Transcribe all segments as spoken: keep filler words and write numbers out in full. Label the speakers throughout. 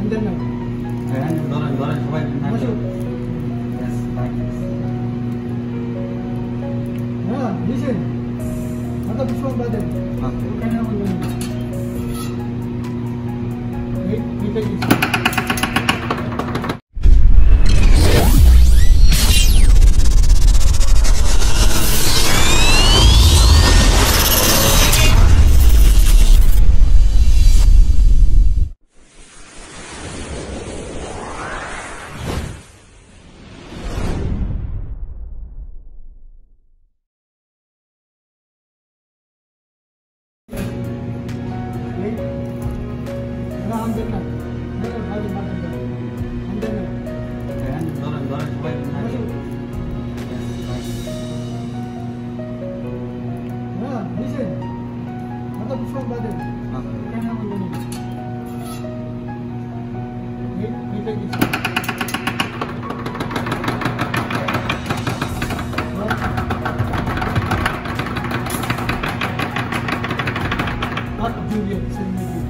Speaker 1: Under na.
Speaker 2: Ayan, doran, doran, sabay.
Speaker 1: Masuk.
Speaker 2: Yes, practice.
Speaker 1: Yeah, listen. Mata this one button.
Speaker 2: Okay.
Speaker 1: You can have one. Wait, we take this. Under na. Under na. Under na.
Speaker 2: Ayan, doran, doran, sabay.
Speaker 1: Masuk.
Speaker 2: Yes, practice.
Speaker 1: Yeah, listen. Mata this one button.
Speaker 2: Okay.
Speaker 1: You can have one. Wait, we take this. Not Julian, same with you.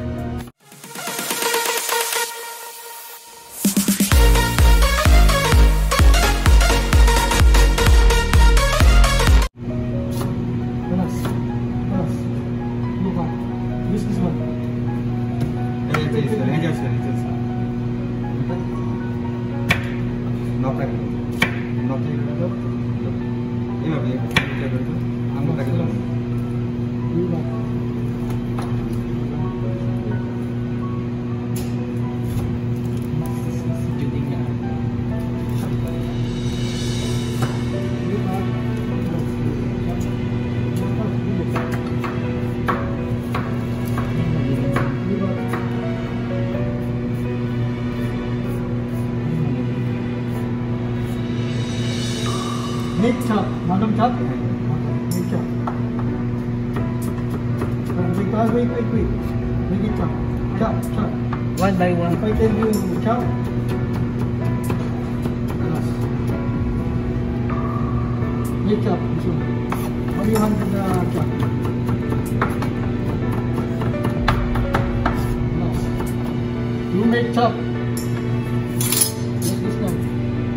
Speaker 1: This is one.
Speaker 2: Hey, hey, sir, enjoy, sir, enjoy, sir. No practice. No practice. Ini apa ya? Kita dulu. Ambil practice.
Speaker 1: Dua.
Speaker 2: Jadinya.
Speaker 1: Make chop, madam chop. Make chop. Wait, wait, wait, wait. Make it chop. Chop, chop.
Speaker 3: One by one.
Speaker 1: If I tell you chop, yes. Make chop. This one. How do you want the chop? Yes. You make chop. Yes, this one.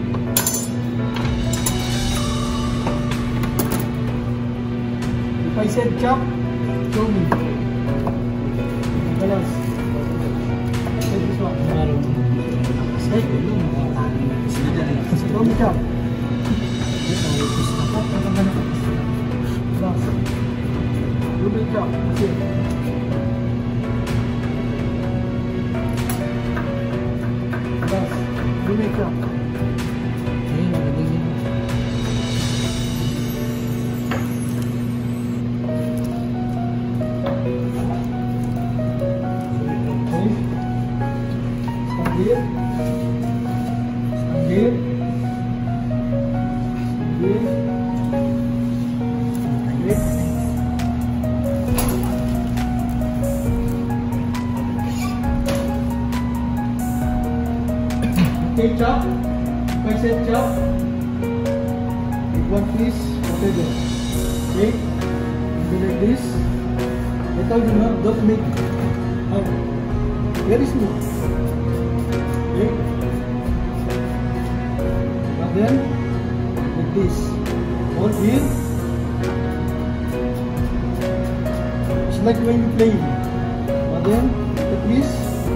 Speaker 1: If I said chop, show me. Tell us. Take this one. Snake. Show me chop. Yes. You make chop. Okay. Yes. You make chop. Here, here, here, here. Okay, chop. If I said chop, if one piece, whatever. Okay, do like this. I told you not, don't make it. Oh, very smooth. Okay. But then, like this. Hold here. It's like when you play. But then, like this.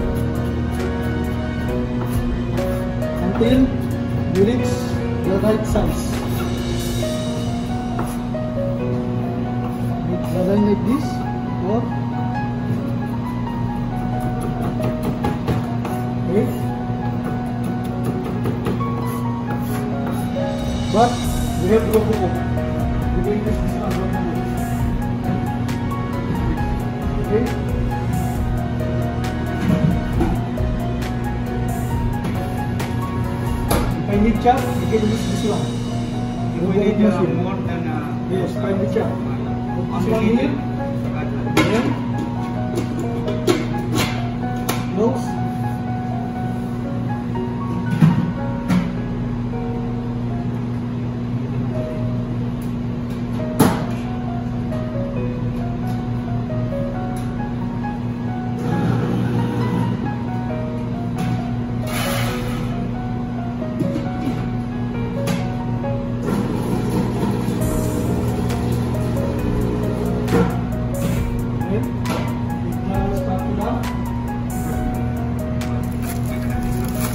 Speaker 1: Until you reach the right size. Rather like this. Or okay. But we have to go for it. We will use this one. Okay. If I need chop, you can use this one.
Speaker 2: If we need uh, more than uh,
Speaker 1: yes, if I need chop. Put this one here. Then close.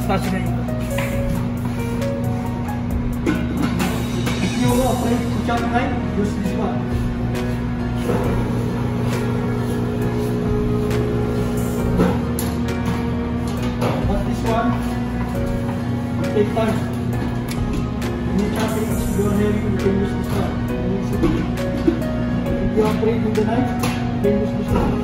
Speaker 3: start na ito.
Speaker 1: If you are afraid to chop knife, use this one. But this one will take time. When you chop it, if you are heavy, you can use this one. If you are afraid with the knife, you can use this one.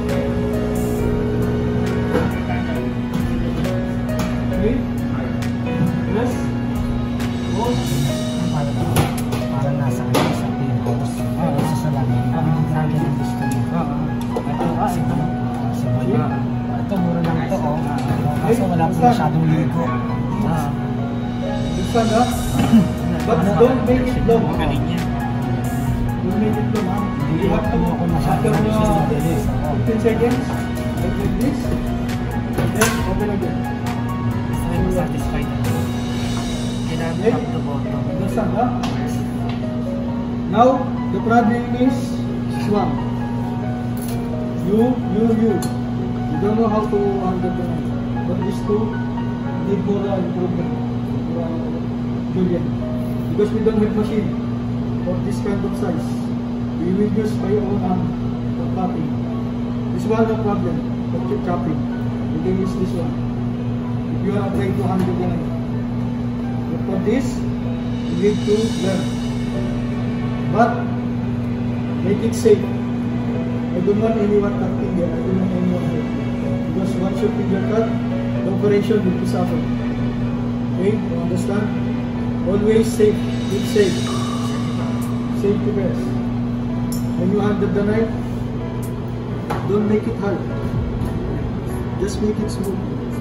Speaker 1: Okay? Yes? Hold.
Speaker 3: Parang nasa ano sa pinhouse. Oo, sa salamin. Parang grabe ng gusto mo. Oo. Ito, ah, ito. Sige. Ito, mura lang ito, oh. Kaso wala po masyadong ligo. Ah.
Speaker 1: This one, ha? But don't make it long.
Speaker 3: Magaling yan.
Speaker 1: Don't make it long, ha? You have to,
Speaker 3: Ako masyadong
Speaker 1: after
Speaker 3: gusto
Speaker 1: uh,
Speaker 3: ng bilis.
Speaker 1: fifteen seconds, like this, and then open again.
Speaker 3: Gusto ko satisfied ako. Kailangan
Speaker 1: Okay?
Speaker 3: top to bottom.
Speaker 1: Understand, ha? Now, the problem is this one. You, you, you. You don't know how to handle the knife. But these two need more uh, improvement. Uh, Julian. Because we don't have machine for this kind of size. We will use by your own hand for cutting. This one no problem. But keep chopping. You can use this one. If you are afraid to handle the knife. But for this, you need to learn. But make it safe. I don't want anyone cutting here. I don't want anyone here. Because once your finger cut, the operation will be suffer. Okay? You understand? Always safe. Keep safe. Safety best. When you handle the knife, don't make it hard. Just make it smooth.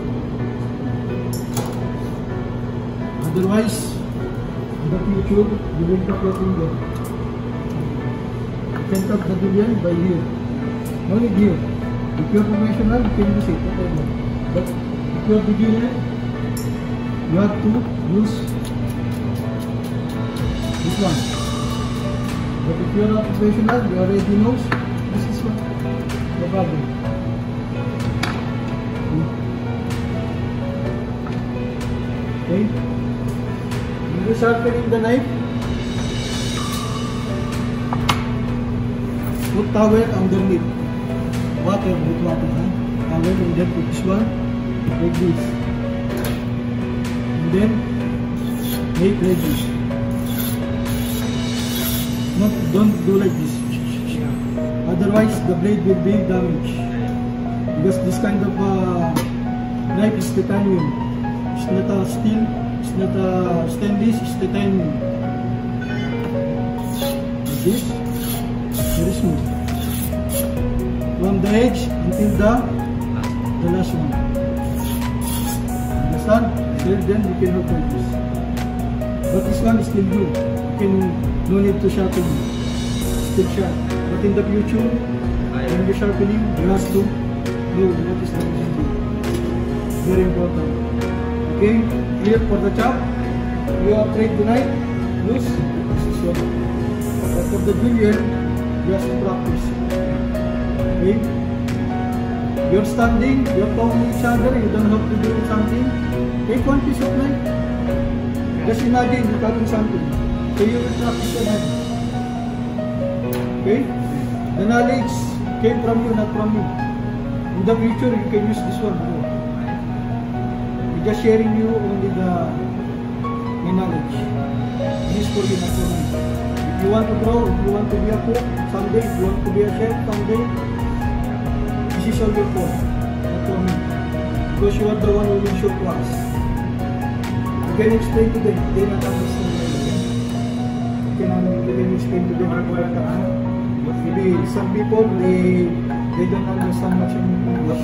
Speaker 1: Otherwise, in the future, you will cut your finger. You can cut the durian by here. Only here. If you are professional, you can use it. Whatever. But if you are beginner, you have to use this one. But if you are not professional, you already know, use this one. No problem. Okay? When you sharpening the knife, put towel underneath. Water with water, huh? Towel and then put this one like this. And then make like this. Not, don't do like this. Otherwise the blade will be damaged. Because this kind of uh, knife is titanium. It's not a steel, it's not a stainless, it's titanium. Like this. Very smooth. From the edge until the the last one. Understand? So then we can hook like this. But this one is still good. You can no need to sharpen. Still sharp. But in the future, when you're sharpening, you have to know what is the procedure. Very important. Okay? Here for the chop. You are afraid to knife. Loose. This is one. But for the julienne, you have to practice. Okay? You're standing, you're talking to each other, you don't have to do something. Take one piece of knife. Just imagine you're cutting something. So you will practice your hand. Okay? The knowledge came from you, not from me. In the future, you can use this one. We're just sharing you only the, the knowledge. This is for you, not for me. If you want to grow, if you want to be a cook someday, if you want to be a chef someday, this is all your fault, not for me. Because you are the one who will show to us. You can explain to them, they not understand. You can, you can explain to them. Maybe some people, they they don't understand much in English.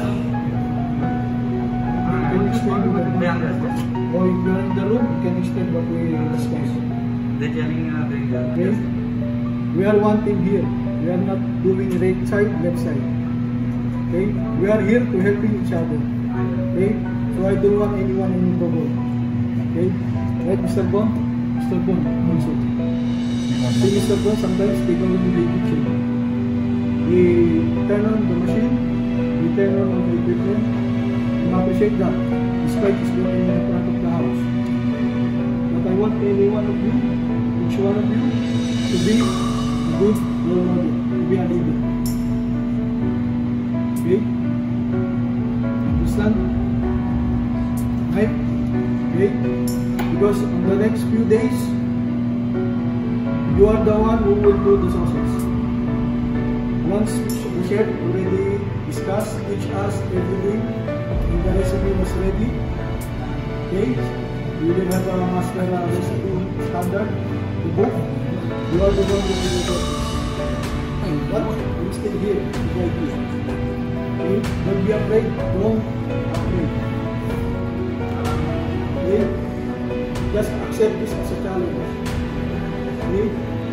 Speaker 1: You can explain to them. Or if you are in the room, you can explain what we discuss. Okay? We are one team here. We are not doing right side, left side. Okay? We are here to helping each other. Okay? So I don't want anyone in trouble. Okay? Right, Mister Bond? Mister Bond, also. See, Mister Bond, sometimes they go in the kitchen. We turn on the machine, we turn on the equipment, and appreciate that. Despite it's going in front of house. But I want any one of you, each one of you, to be a good role model, to be a leader. Okay? Understand? Right? Okay? Because on the next few days, you are the one who will do the sauces. Once the chef already discussed, teach us everything, and the recipe was ready, okay, we will have a master uh, recipe standard, the book. You are the one who will do the sauces. But I'm still here to guide you. Okay? Don't be afraid. Don't afraid. Okay? Just accept this as a challenge. Okay?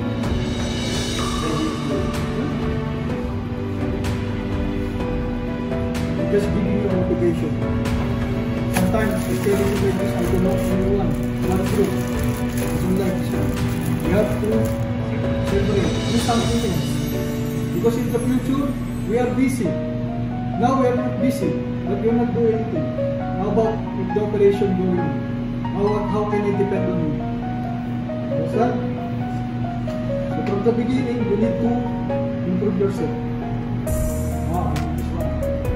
Speaker 1: Just giving you an obligation. Sometimes I tell you like this, I don't know anyone, not true. I don't like this one. You have to separate, do something else. Because in the future, we are busy. Now we are not busy, but you not do anything. How about if the operation going on? How, how can I depend on you? Understand? So from the beginning, you need to improve yourself. Ah, this one.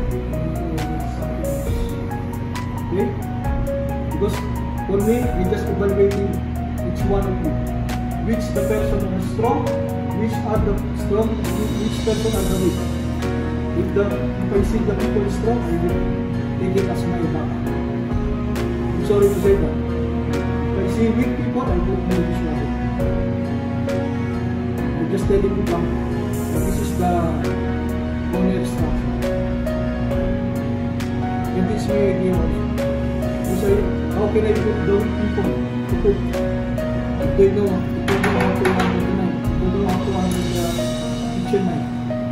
Speaker 1: Okay? Because for me, I'm just evaluating each one of you. Which the person are strong, which are the strong, which person are the weak. If, the, if I see the people strong, I will take it as my back. I'm sorry to say that. If I see weak people, I will do this one. I'm just telling you now, this is the owner structure. And this way idea also. So how can I put the weak people to cook? If they know, if they know how to handle the knife, if they know how to handle the kitchen knife.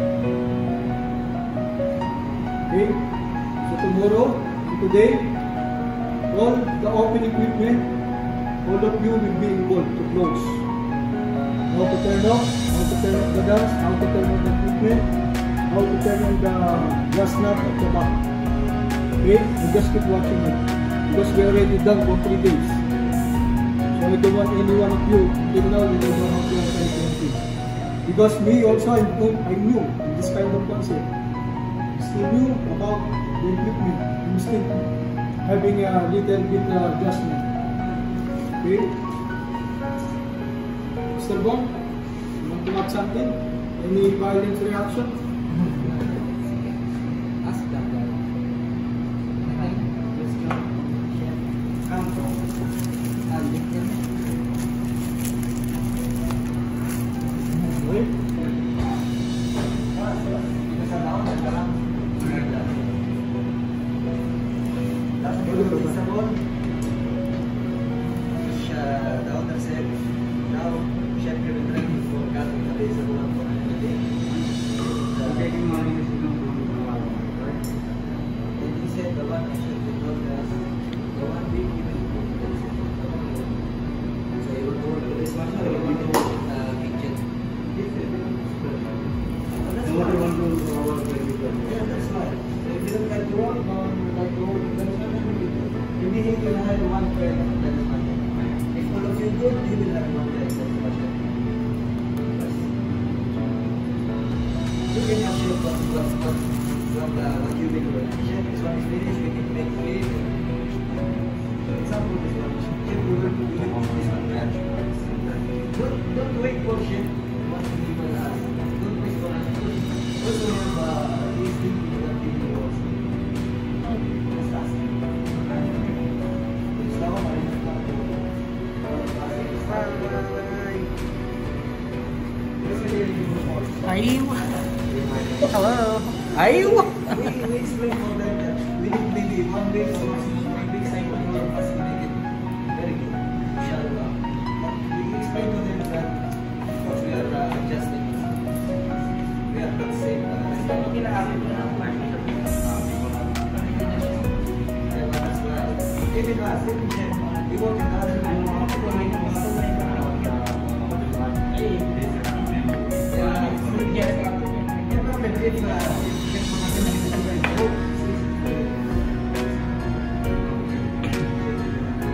Speaker 1: Okay? So tomorrow, today, all the open equipment, all of you will be involved to close. How to turn off, how to turn off the gas, how to turn on the equipment, how to turn on the gas nut at the back. Okay? You just keep watching it. Because we already done for three days. So I don't want any one of you, till now you don't know how to apply anything. Because me also, I knew, I knew this kind of concept. Still knew about the equipment. I'm still having a little bit uh, adjustment. Okay? Mister Bong, you want to add something? Any violent reaction?
Speaker 3: Ask that guy. Let's go. Come from. I'll lick him.
Speaker 1: Okay?
Speaker 3: Nasa down, nasa down. That's good. Sa ball. Siya, the owner said, now, chef will try to forget the days of the one for the day. Okay, good morning. Then he said, the one chef will told us, the one week he will cook. So he will go to this one, he will go to the kitchen. That's why. Yeah, that's why. So if you don't like to work, no one will like to work, that's what I will do. Maybe he will have one friend, that is one thing. If all of you good, he will have one friend, that's what I will do. You can have chef what, what, what, what, uh, what you will do. Chef, this one is finished, we can make food. For example, this one, chef, we will do this one, right? Don't, don't wait for chef, what you will ask. Don't wait for us. Also have uh, these people that give you also. Just ask them. It's now, I will start to
Speaker 4: Ayaw. Hello. Ayaw.
Speaker 3: we, we explain for them that we need maybe one week or one week cycle for us to make it very good. Inshallah. But we explain to them that of course we are uh, adjusting. We are not safe. Yeah, but that's why. Even us, even chef, we work in other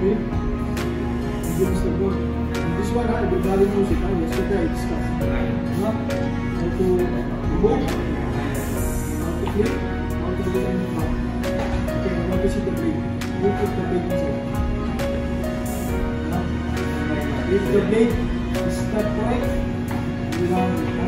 Speaker 1: Okay? And give us the board. And this one, I will value music. Huh? Yesterday I discussed. Huh? How to remove, how to click, how to do any part. Okay, I want to see the blade. You put the blade inside. Huh? If the blade is not right, you round it. Huh?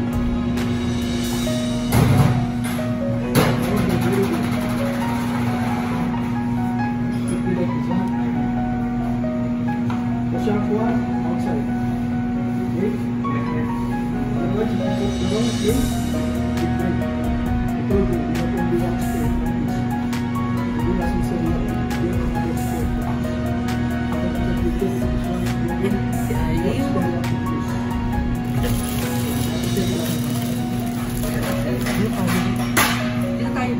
Speaker 1: Sharp one outside. Okay? Otherwise, if you put the wrong place, it breaks. I told you, you have only one square like this. You do not inside here. You have one square. After you take this one, you will one square like this.
Speaker 4: Dito tayo.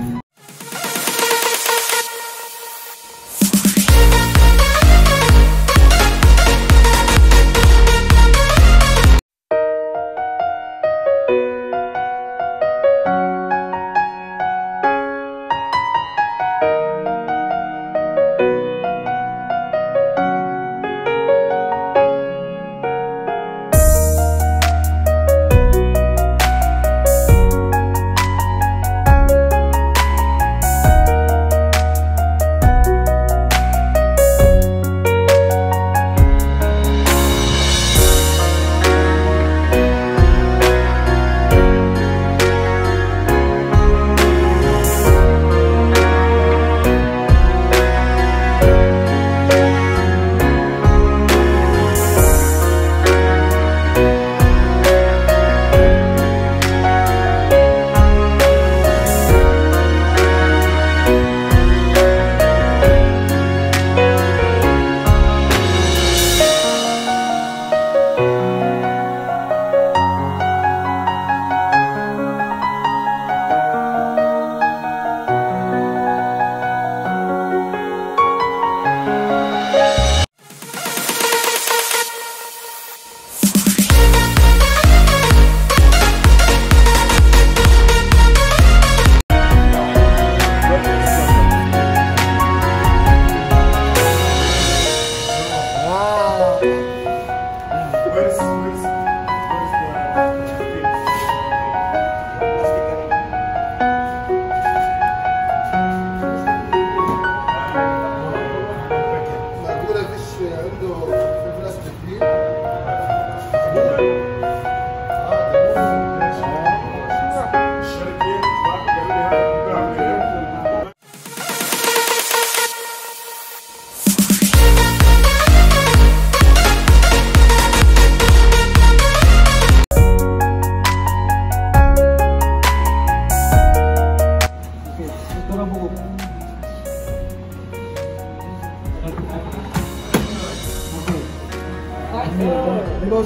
Speaker 1: Because,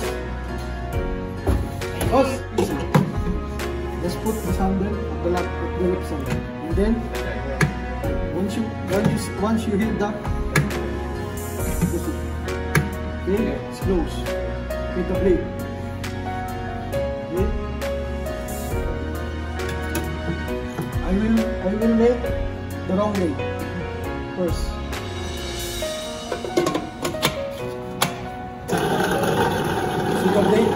Speaker 1: because just put this handle at the left, at the left side, and then once you once you once you hit that, that's it. Okay, it's close. Hit the blade. Okay. I will I will make the wrong way first. The blade,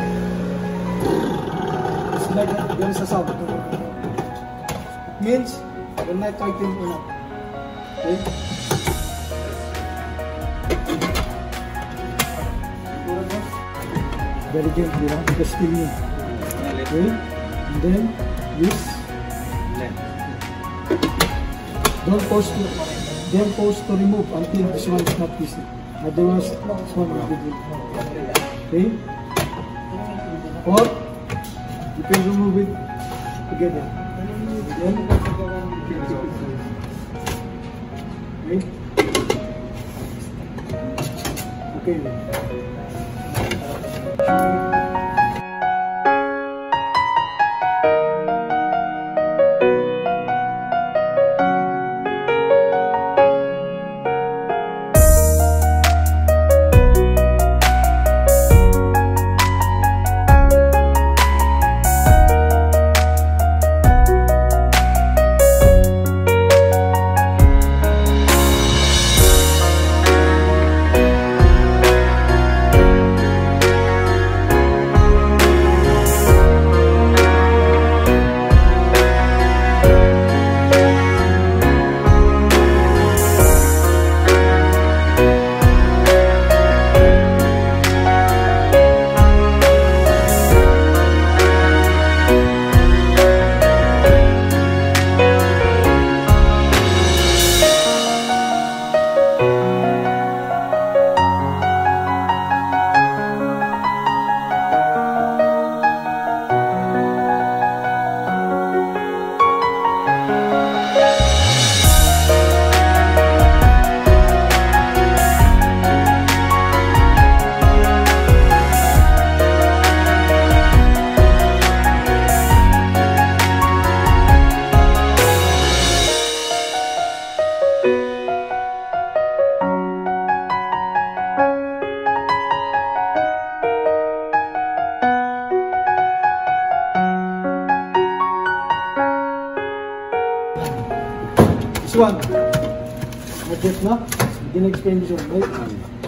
Speaker 1: it's like there is a sound. It means you're not tighten enough. Okay? Very gently, huh? Because still new. Okay? And then this. Don't force to don't force to remove until this one is not twisted. Otherwise, this one will be good. Okay? Or you can remove it together. Then okay? Okay. one. Adjust na. Begin expansion, right?